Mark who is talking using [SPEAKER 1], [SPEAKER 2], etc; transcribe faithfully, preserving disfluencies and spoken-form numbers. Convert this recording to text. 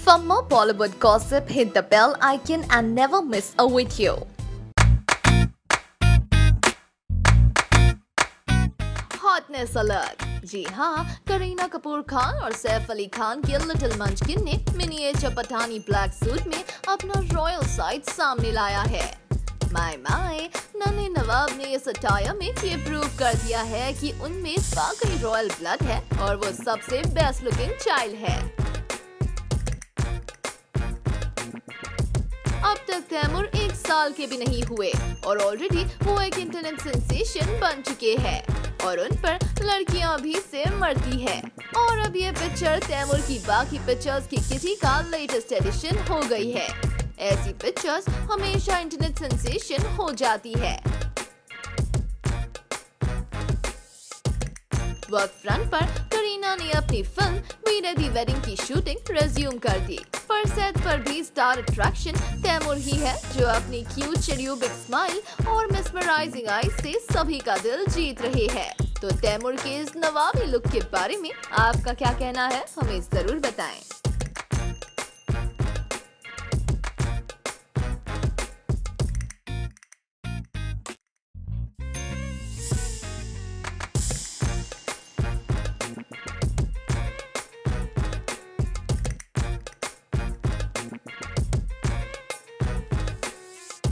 [SPEAKER 1] For more Bollywood gossip, hit the bell icon and never miss a video. Hotness alert. जी हाँ, करीना कपूर खान और सैफ अली खान की little मंचकिन ने miniature Pathani black suit में अपना रॉयल साइड सामने लाया है। माय माय, नन्हे नवाब ने इस अटायर में ये प्रूव कर दिया है कि उनमें वाकई रॉयल ब्लड है और वो सबसे बेस्ट लुकिंग चाइल्ड है। अब तक तैमूर एक साल के भी नहीं हुए और ऑलरेडी वो एक इंटरनेट सेंसेशन बन चुके हैं और उन पर लड़कियां भी से मरती है। और अब ये पिक्चर तैमूर की बाकी पिक्चर्स की किसी का लेटेस्ट एडिशन हो गई है। ऐसी पिक्चर्स हमेशा इंटरनेट सेंसेशन हो जाती है। वर्क फ्रंट पर करीना ने अपनी फिल्म वी रेडी वेडिंग की शूटिंग रिज्यूम कर दी। पर सेट पर भी स्टार अट्रैक्शन तैमूर ही है, जो अपनी क्यूट चेरियोबिक स्माइल और मेस्मराइजिंग आईज से सभी का दिल जीत रहे हैं। तो तैमूर के इस नवाबी लुक के बारे में आपका क्या कहना है, हमें जरूर बताएं।